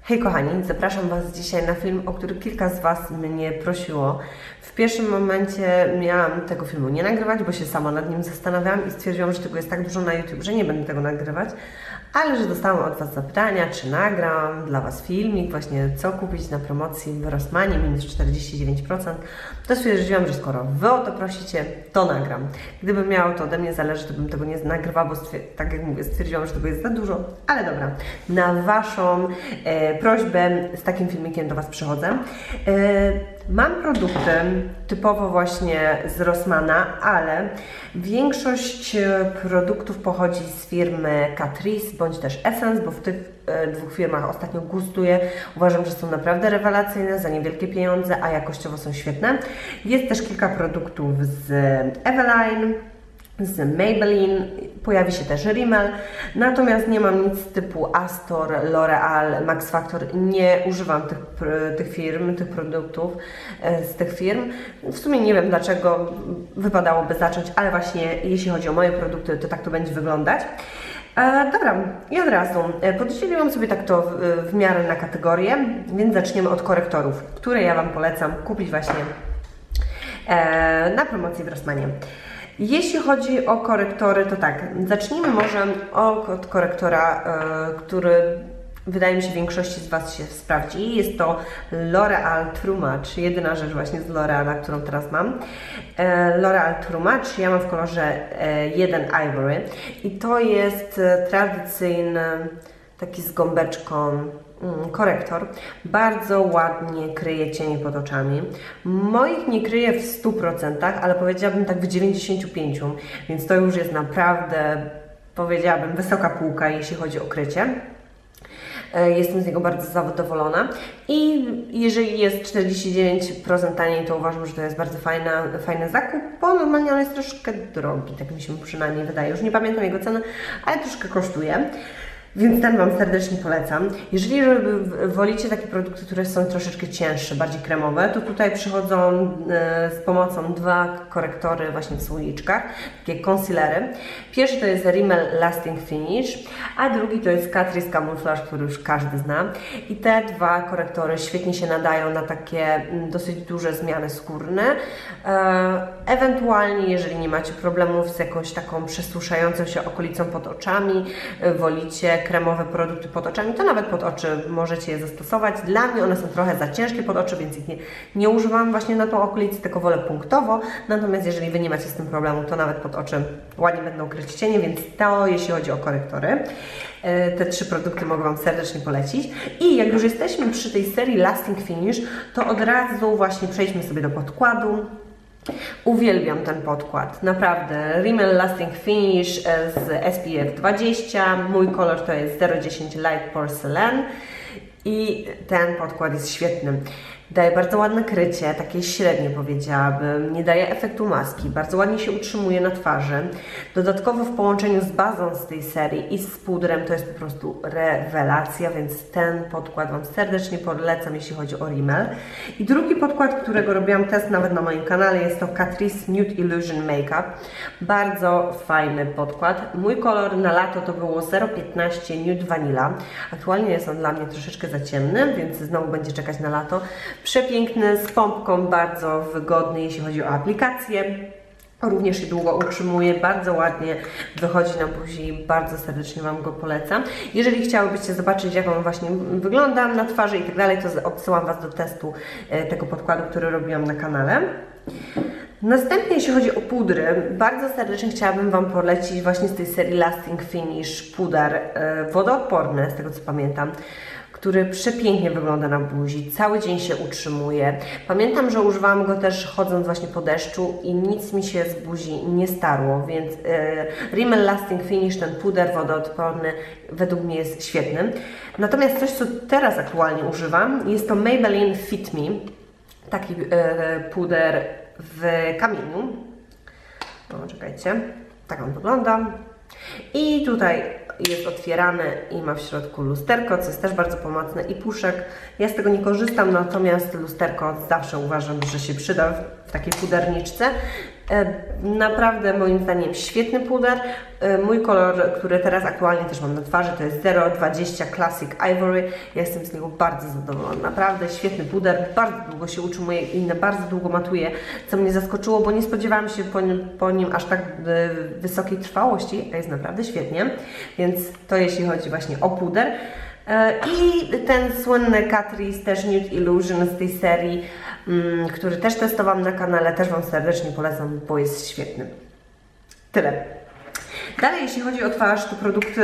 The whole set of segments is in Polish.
Hej kochani, zapraszam Was dzisiaj na film, o który kilka z Was mnie prosiło. W pierwszym momencie miałam tego filmu nie nagrywać, bo się sama nad nim zastanawiałam i stwierdziłam, że tego jest tak dużo na YouTube, że nie będę tego nagrywać, ale że dostałam od Was zapytania, czy nagram dla Was filmik, właśnie co kupić na promocji w Rossmanie, minus 49%, to stwierdziłam, że skoro Wy o to prosicie, to nagram. Gdyby miało to ode mnie zależeć, to bym tego nie nagrywała, bo tak jak mówię, stwierdziłam, że tego jest za dużo, ale dobra, na Waszą prośbę z takim filmikiem do Was przychodzę. Mam produkty typowo właśnie z Rossmana, ale większość produktów pochodzi z firmy Catrice bądź też Essence, bo w tych dwóch firmach ostatnio gustuję. Uważam, że są naprawdę rewelacyjne za niewielkie pieniądze, a jakościowo są świetne. Jest też kilka produktów z Eveline, z Maybelline, pojawi się też Rimmel, natomiast nie mam nic typu Astor, L'Oreal, Max Factor, nie używam tych produktów z tych firm. W sumie nie wiem dlaczego wypadałoby zacząć, ale właśnie jeśli chodzi o moje produkty, to tak to będzie wyglądać. Dobra, i od razu podzieliłam sobie tak to w miarę na kategorie, więc zaczniemy od korektorów, które ja Wam polecam kupić właśnie na promocji w Rossmanie. Jeśli chodzi o korektory, to tak, zacznijmy może od korektora, który wydaje mi się większości z Was się sprawdzi. Jest to L'Oreal True Match, jedyna rzecz właśnie z L'Oreala, którą teraz mam. L'Oreal True Match, ja mam w kolorze 1 Ivory i to jest tradycyjny, taki z gąbeczką korektor. Bardzo ładnie kryje cienie pod oczami. Moich nie kryje w 100%, ale powiedziałabym tak w 95%, więc to już jest naprawdę, powiedziałabym, wysoka półka, jeśli chodzi o krycie. Jestem z niego bardzo zadowolona i jeżeli jest 49% taniej, to uważam, że to jest bardzo fajny zakup, bo normalnie on jest troszkę drogi, tak mi się przynajmniej wydaje. Już nie pamiętam jego ceny, ale troszkę kosztuje. Więc ten Wam serdecznie polecam. Jeżeli wolicie takie produkty, które są troszeczkę cięższe, bardziej kremowe, to tutaj przychodzą z pomocą dwa korektory właśnie w słoiczkach, takie concealery. Pierwszy to jest Rimmel Lasting Finish, a drugi to jest Catrice Camouflage, który już każdy zna. I te dwa korektory świetnie się nadają na takie dosyć duże zmiany skórne. Ewentualnie, jeżeli nie macie problemów z jakąś taką przesuszającą się okolicą pod oczami, wolicie kremowe produkty pod oczami, to nawet pod oczy możecie je zastosować. Dla mnie one są trochę za ciężkie pod oczy, więc ich nie używam właśnie na tą okolicę, tylko wolę punktowo. Natomiast jeżeli Wy nie macie z tym problemu, to nawet pod oczy ładnie będą kryć cienie, więc to jeśli chodzi o korektory. Te trzy produkty mogę Wam serdecznie polecić. I jak już jesteśmy przy tej serii Lasting Finish, to od razu właśnie przejdźmy sobie do podkładu. Uwielbiam ten podkład, naprawdę. Rimmel Lasting Finish z SPF 20, mój kolor to jest 010 Light Porcelain i ten podkład jest świetny. Daje bardzo ładne krycie, takie średnie powiedziałabym, nie daje efektu maski, bardzo ładnie się utrzymuje na twarzy. Dodatkowo w połączeniu z bazą z tej serii i z pudrem to jest po prostu rewelacja, więc ten podkład Wam serdecznie polecam, jeśli chodzi o Rimmel. I drugi podkład, którego robiłam test nawet na moim kanale, jest to Catrice Nude Illusion Makeup. Bardzo fajny podkład. Mój kolor na lato to było 015 Nude Vanilla. Aktualnie jest on dla mnie troszeczkę za ciemny, więc znowu będzie czekać na lato. Przepiękny, z pompką, bardzo wygodny, jeśli chodzi o aplikację. Również się długo utrzymuje, bardzo ładnie wychodzi na buzi, bardzo serdecznie Wam go polecam. Jeżeli chciałybyście zobaczyć, jak on właśnie wygląda na twarzy i tak dalej, to odsyłam Was do testu tego podkładu, który robiłam na kanale. Następnie, jeśli chodzi o pudry, bardzo serdecznie chciałabym Wam polecić właśnie z tej serii Lasting Finish puder wodoodporny, z tego co pamiętam, który przepięknie wygląda na buzi, cały dzień się utrzymuje. Pamiętam, że używałam go też chodząc właśnie po deszczu i nic mi się z buzi nie starło, więc Rimmel Lasting Finish, ten puder wodoodporny, według mnie jest świetny. Natomiast coś, co teraz aktualnie używam, jest to Maybelline Fit Me, taki puder w kamieniu. O, czekajcie, tak on wygląda. I tutaj jest otwierany i ma w środku lusterko, co jest też bardzo pomocne, i puszek. Ja z tego nie korzystam, natomiast lusterko zawsze uważam, że się przyda w takiej puderniczce. Naprawdę moim zdaniem świetny puder. Mój kolor, który teraz aktualnie też mam na twarzy, to jest 020 Classic Ivory. Ja jestem z niego bardzo zadowolona. Naprawdę świetny puder, bardzo długo się utrzymuje i bardzo długo matuje, co mnie zaskoczyło, bo nie spodziewałam się po nim aż tak wysokiej trwałości, a jest naprawdę świetnie. Więc to jeśli chodzi właśnie o puder. I ten słynny Catrice, też Nude Illusion z tej serii, który też testowałam na kanale, też Wam serdecznie polecam, bo jest świetny. Tyle. Dalej, jeśli chodzi o twarz, to produkty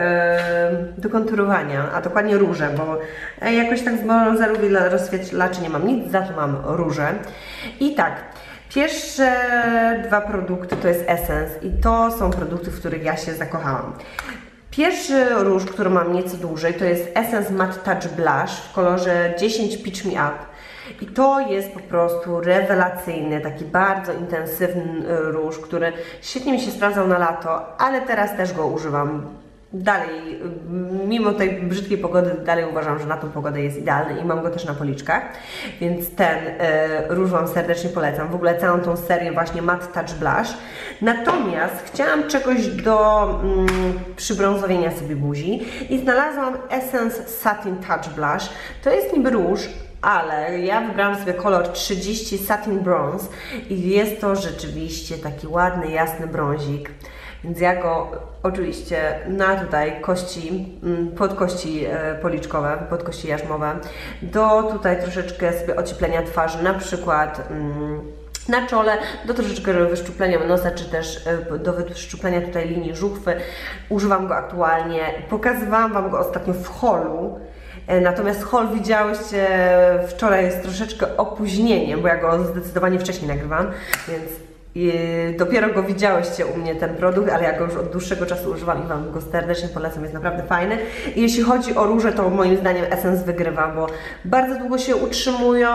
do konturowania, a dokładnie róże, bo jakoś tak z bronzerów i rozświetlaczy nie mam nic, za to mam róże. I tak, pierwsze dwa produkty to jest Essence i to są produkty, w których ja się zakochałam. Pierwszy róż, który mam nieco dłużej, to jest Essence Matte Touch Blush w kolorze 10 Pitch Me Up. I to jest po prostu rewelacyjny, taki bardzo intensywny róż, który świetnie mi się sprawdzał na lato, ale teraz też go używam. Dalej, mimo tej brzydkiej pogody, dalej uważam, że na tą pogodę jest idealny i mam go też na policzkach, więc ten róż Wam serdecznie polecam. W ogóle całą tą serię właśnie Matte Touch Blush. Natomiast chciałam czegoś do przybrązowienia sobie buzi i znalazłam Essence Satin Touch Blush. To jest niby róż, ale ja wybrałam sobie kolor 30 Satin Bronze i jest to rzeczywiście taki ładny, jasny brązik. Więc ja go oczywiście na tutaj kości, podkości policzkowe, podkości jarzmowe, do tutaj troszeczkę sobie ocieplenia twarzy, na przykład na czole, do troszeczkę wyszczuplenia nosa, czy też do wyszczuplenia tutaj linii żuchwy. Używam go aktualnie, pokazywałam Wam go ostatnio w haulu. Natomiast haul widziałyście wczoraj z troszeczkę opóźnieniem, bo ja go zdecydowanie wcześniej nagrywam, więc dopiero go widziałyście u mnie ten produkt, ale ja go już od dłuższego czasu używam i Wam go serdecznie polecam, jest naprawdę fajny. I jeśli chodzi o róże, to moim zdaniem Essence wygrywa, bo bardzo długo się utrzymują,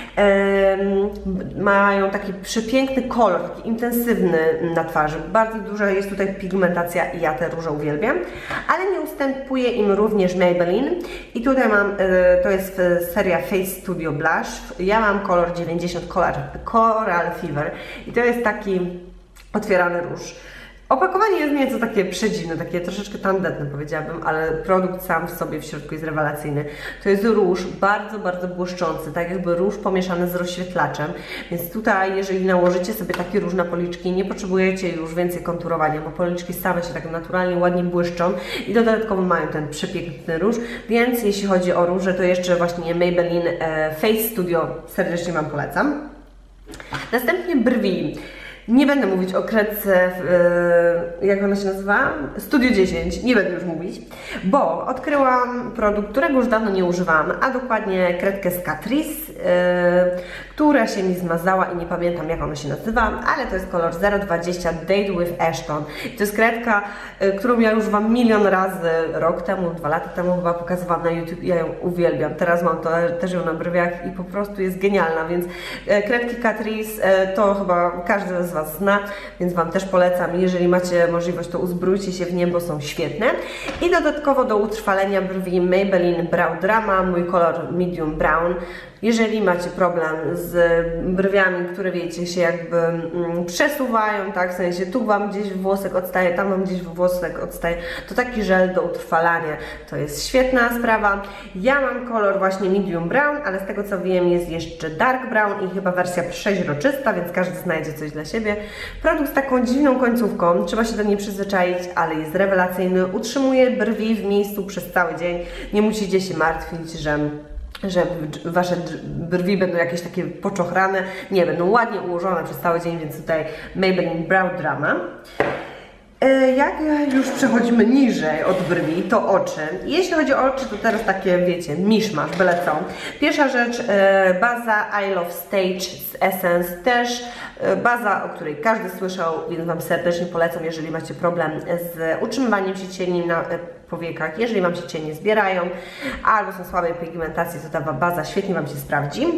mają taki przepiękny kolor, taki intensywny na twarzy. Bardzo duża jest tutaj pigmentacja i ja te róże uwielbiam, ale nie ustępuje im również Maybelline. I tutaj mam, to jest seria Face Studio Blush, ja mam kolor 90 Coral Fever i to jest taki otwierany róż. Opakowanie jest nieco takie przedziwne, takie troszeczkę tandetne powiedziałabym, ale produkt sam w sobie w środku jest rewelacyjny. To jest róż bardzo, bardzo błyszczący, tak jakby róż pomieszany z rozświetlaczem, więc tutaj jeżeli nałożycie sobie taki róż na policzki, nie potrzebujecie już więcej konturowania, bo policzki same się tak naturalnie, ładnie błyszczą i dodatkowo mają ten przepiękny róż, więc jeśli chodzi o róże, to jeszcze właśnie Maybelline Face Studio serdecznie Wam polecam. Następnie brwi. Nie będę mówić o kredce, jak ona się nazywa? Studio 10, nie będę już mówić, bo odkryłam produkt, którego już dawno nie używałam, a dokładnie kredkę z Catrice, która się mi zmazała i nie pamiętam jak ona się nazywa, ale to jest kolor 020 Date with Ashton. To jest kredka, którą ja już Wam milion razy rok temu, 2 lata temu chyba pokazywałam na YouTube i ja ją uwielbiam. Teraz mam to, też ją na brwiach i po prostu jest genialna, więc kredki Catrice to chyba każdy z Was zna, więc Wam też polecam. Jeżeli macie możliwość, to uzbrójcie się w nie, bo są świetne. I dodatkowo do utrwalenia brwi Maybelline Brow Drama, mój kolor medium brown. Jeżeli macie problem z brwiami, które wiecie się jakby przesuwają, tak, w sensie tu Wam gdzieś włosek odstaje, tam Wam gdzieś włosek odstaje, to taki żel do utrwalania to jest świetna sprawa. Ja mam kolor właśnie medium brown, ale z tego co wiem jest jeszcze dark brown i chyba wersja przeźroczysta, więc każdy znajdzie coś dla siebie. Produkt z taką dziwną końcówką, trzeba się do niej przyzwyczaić, ale jest rewelacyjny, utrzymuje brwi w miejscu przez cały dzień, nie musicie się martwić, że Wasze brwi będą jakieś takie poczochrane, nie, będą ładnie ułożone przez cały dzień, więc tutaj Maybelline Brow Drama. Jak już przechodzimy niżej od brwi, to oczy. Jeśli chodzi o oczy, to teraz takie, wiecie, miszmasz, byle co. Pierwsza rzecz, baza I Love Stage z Essence, też baza, o której każdy słyszał, więc Wam serdecznie polecam, jeżeli macie problem z utrzymywaniem się cieni na powiekach, jeżeli Wam się cienie zbierają, albo są słabej pigmentacji, to ta baza świetnie Wam się sprawdzi.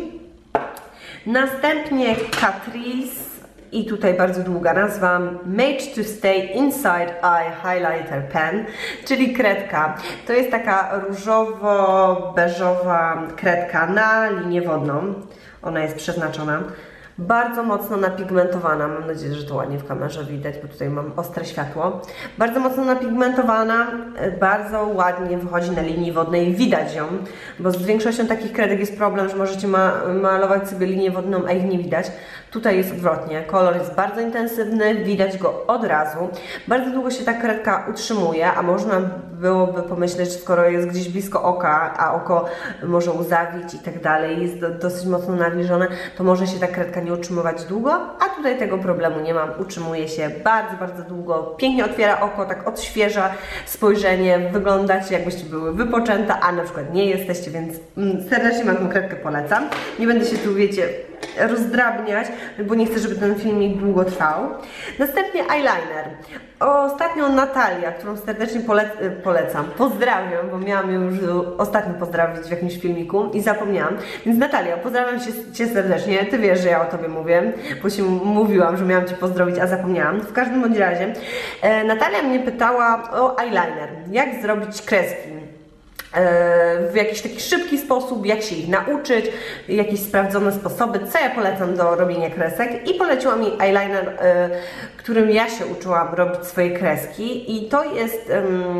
Następnie Catrice. I tutaj bardzo długa nazwa, Made to Stay Inside Eye Highlighter Pen, czyli kredka. To jest taka różowo-beżowa kredka na linię wodną. Ona jest przeznaczona. Bardzo mocno napigmentowana, mam nadzieję, że to ładnie w kamerze widać, bo tutaj mam ostre światło. Bardzo mocno napigmentowana, bardzo ładnie wychodzi na linii wodnej, widać ją, bo z większością takich kredek jest problem, że możecie malować sobie linię wodną, a ich nie widać. Tutaj jest odwrotnie, kolor jest bardzo intensywny, widać go od razu. Bardzo długo się ta kredka utrzymuje, a można byłoby pomyśleć, że skoro jest gdzieś blisko oka, a oko może łzawić i tak dalej, jest dosyć mocno nawilżone, to może się ta kredka nie utrzymywać długo, a tutaj tego problemu nie mam, utrzymuje się bardzo, bardzo długo, pięknie otwiera oko, tak odświeża spojrzenie, wyglądacie jakbyście były wypoczęta, a na przykład nie jesteście, więc serdecznie Wam tą kredkę polecam. Nie będę się tu, wiecie, rozdrabniać, bo nie chcę, żeby ten filmik długo trwał. Następnie eyeliner. Ostatnio Natalia, którą serdecznie polecam, pozdrawiam, bo miałam ją już ostatnio pozdrowić w jakimś filmiku i zapomniałam. Więc Natalia, pozdrawiam Cię serdecznie. Ty wiesz, że ja o Tobie mówię, bo się mówiłam, że miałam Cię pozdrowić, a zapomniałam. W każdym bądź razie Natalia mnie pytała o eyeliner. Jak zrobić kreski w jakiś taki szybki sposób, jak się ich nauczyć, jakieś sprawdzone sposoby, co ja polecam do robienia kresek, i poleciła mi eyeliner, którym ja się uczyłam robić swoje kreski, i to jest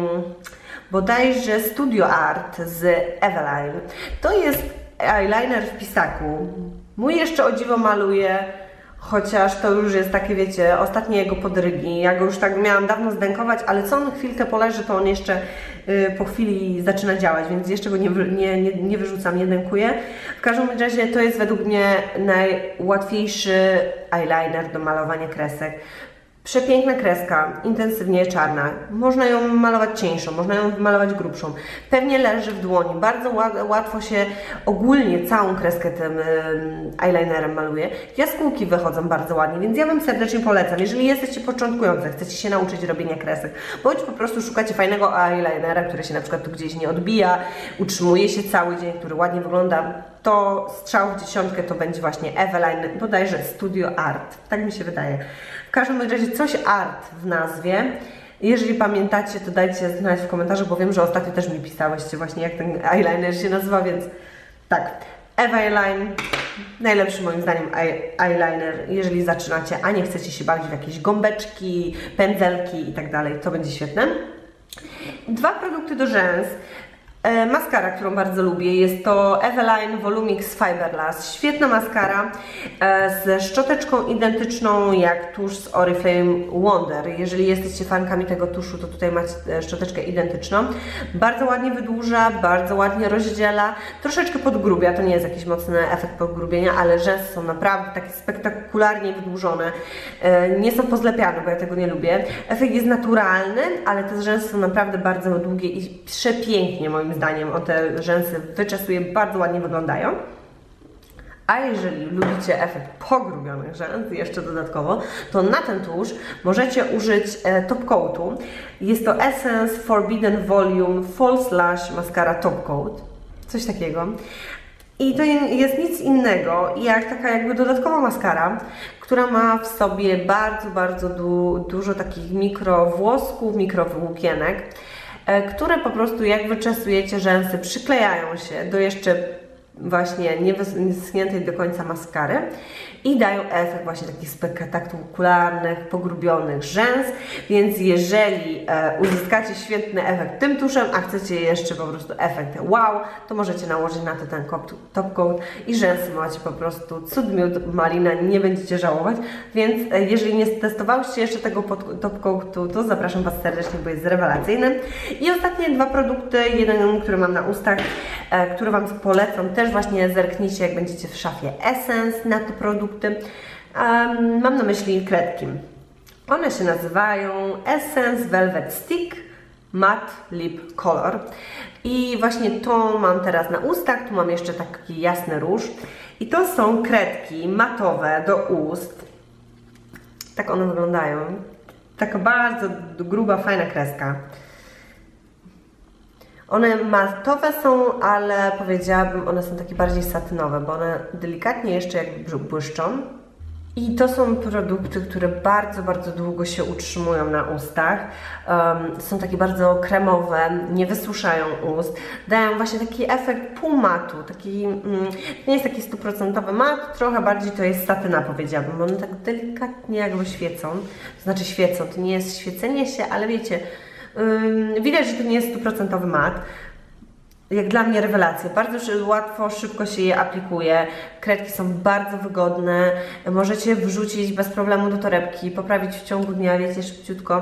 bodajże Studio Art z Eveline. To jest eyeliner w pisaku. Mój jeszcze o dziwo maluje, chociaż to już jest takie, wiecie, ostatnie jego podrygi. Ja go już tak miałam dawno zdękować, ale co on chwilkę poleży, to on jeszcze po chwili zaczyna działać, więc jeszcze go nie wyrzucam, nie dękuję. W każdym razie to jest według mnie najłatwiejszy eyeliner do malowania kresek. Przepiękna kreska, intensywnie czarna. Można ją malować cieńszą, można ją malować grubszą. Pewnie leży w dłoni. Bardzo łatwo się ogólnie całą kreskę tym eyelinerem maluje. Jaskółki wychodzą bardzo ładnie, więc ja Wam serdecznie polecam. Jeżeli jesteście początkujący, chcecie się nauczyć robienia kresek, bądź po prostu szukacie fajnego eyelinera, który się na przykład tu gdzieś nie odbija, utrzymuje się cały dzień, który ładnie wygląda, to strzał w dziesiątkę to będzie właśnie Eveline, bodajże Studio Art. Tak mi się wydaje. W każdym razie coś art w nazwie. Jeżeli pamiętacie, to dajcie znać w komentarzu, bo wiem, że ostatnio też mi pisałyście właśnie, jak ten eyeliner się nazywa, więc tak. Eveline, najlepszy moim zdaniem eyeliner, jeżeli zaczynacie, a nie chcecie się bawić w jakieś gąbeczki, pędzelki i tak dalej, to będzie świetne. Dwa produkty do rzęs. Maskara, którą bardzo lubię, jest to Eveline Volumix Fiberglass. Świetna maskara ze szczoteczką identyczną jak tusz z Oriflame Wonder. Jeżeli jesteście fankami tego tuszu, to tutaj macie szczoteczkę identyczną. Bardzo ładnie wydłuża, bardzo ładnie rozdziela, troszeczkę podgrubia, to nie jest jakiś mocny efekt podgrubienia, ale rzęsy są naprawdę takie spektakularnie wydłużone. Nie są pozlepiane, bo ja tego nie lubię. Efekt jest naturalny, ale te rzęsy są naprawdę bardzo długie i przepięknie moim zdaniem on te rzęsy wyczesuje, bardzo ładnie wyglądają. A jeżeli lubicie efekt pogrubionych rzęs jeszcze dodatkowo, to na ten tusz możecie użyć top coatu. Jest to Essence Forbidden Volume False Lash Mascara Top Coat. Coś takiego. I to jest nic innego jak taka jakby dodatkowa maskara, która ma w sobie bardzo, bardzo dużo takich mikrowłosków, mikrowłókienek, które po prostu jak wyczesujecie rzęsy, przyklejają się do jeszcze właśnie niewyschniętej do końca maskary i dają efekt właśnie takich spektakularnych, pogrubionych rzęs, więc jeżeli uzyskacie świetny efekt tym tuszem, a chcecie jeszcze po prostu efekt wow, to możecie nałożyć na to ten top coat i rzęsy macie po prostu cud miód malina, nie będziecie żałować, więc jeżeli nie testowałyście jeszcze tego top coatu, to zapraszam Was serdecznie, bo jest rewelacyjny. I ostatnie dwa produkty, jeden, który mam na ustach, który Wam polecam, też właśnie zerknijcie, jak będziecie w szafie Essence na te produkty. Mam na myśli kredki. One się nazywają Essence Velvet Stick Matte Lip Color. I właśnie to mam teraz na ustach, tu mam jeszcze taki jasny róż. I to są kredki matowe do ust. Tak one wyglądają. Taka bardzo gruba, fajna kreska. One matowe są, ale powiedziałabym, one są takie bardziej satynowe, bo one delikatnie jeszcze jakby błyszczą. I to są produkty, które bardzo, bardzo długo się utrzymują na ustach. Są takie bardzo kremowe, nie wysuszają ust. Dają właśnie taki efekt półmatu. Taki, nie jest taki 100% mat, trochę bardziej to jest satyna, powiedziałabym. One tak delikatnie jakby świecą. To znaczy świecą, to nie jest świecenie się, ale wiecie, widać, że to nie jest 100% mat. Jak dla mnie rewelacja, bardzo łatwo, szybko się je aplikuje, kredki są bardzo wygodne, możecie wrzucić bez problemu do torebki, poprawić w ciągu dnia, wiecie, szybciutko.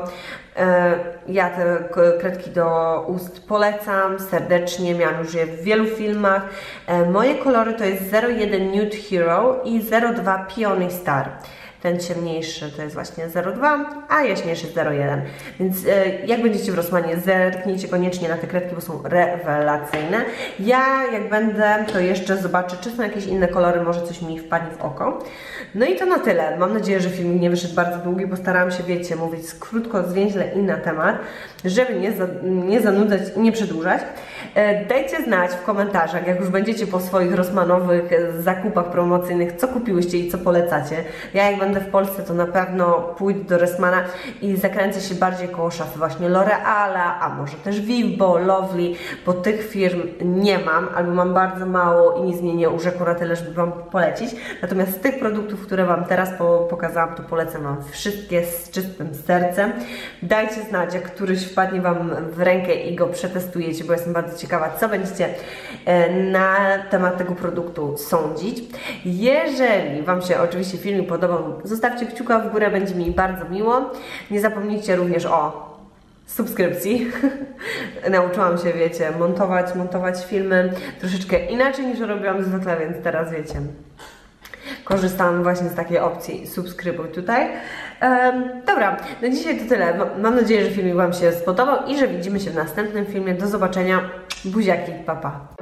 Ja te kredki do ust polecam serdecznie, miałam już je w wielu filmach. Moje kolory to jest 01 Nude Hero i 02 Peony Star. Ten ciemniejszy to jest właśnie 02, a jaśniejszy 01. Więc jak będziecie w Rossmanie, zerknijcie koniecznie na te kredki, bo są rewelacyjne. Ja jak będę, to jeszcze zobaczę, czy są jakieś inne kolory, może coś mi wpadnie w oko. No i to na tyle. Mam nadzieję, że film nie wyszedł bardzo długi, bo starałam się, wiecie, mówić krótko, zwięźle i na temat, żeby nie zanudzać i nie przedłużać. Dajcie znać w komentarzach, jak już będziecie po swoich rossmanowych zakupach promocyjnych, co kupiłyście i co polecacie. Ja jak będę w Polsce, to na pewno pójdę do Rossmana i zakręcę się bardziej koło szafy właśnie L'Oreala, a może też Vivo, Lovely, bo tych firm nie mam, albo mam bardzo mało i nic mnie nie urzekło na tyle, żeby Wam polecić. Natomiast z tych produktów, które Wam teraz pokazałam, to polecam Wam wszystkie z czystym sercem. Dajcie znać, jak któryś wpadnie Wam w rękę i go przetestujecie, bo jestem bardzo ciekawa, co będziecie na temat tego produktu sądzić. Jeżeli Wam się oczywiście film podobał, zostawcie kciuka w górę, będzie mi bardzo miło. Nie zapomnijcie również o subskrypcji. Nauczyłam się, wiecie, montować filmy troszeczkę inaczej niż robiłam zwykle, więc teraz wiecie, korzystam właśnie z takiej opcji subskrybuj tutaj. Dobra, na dzisiaj to tyle. Mam nadzieję, że filmik Wam się spodobał i że widzimy się w następnym filmie. Do zobaczenia. Buziaki, pa pa.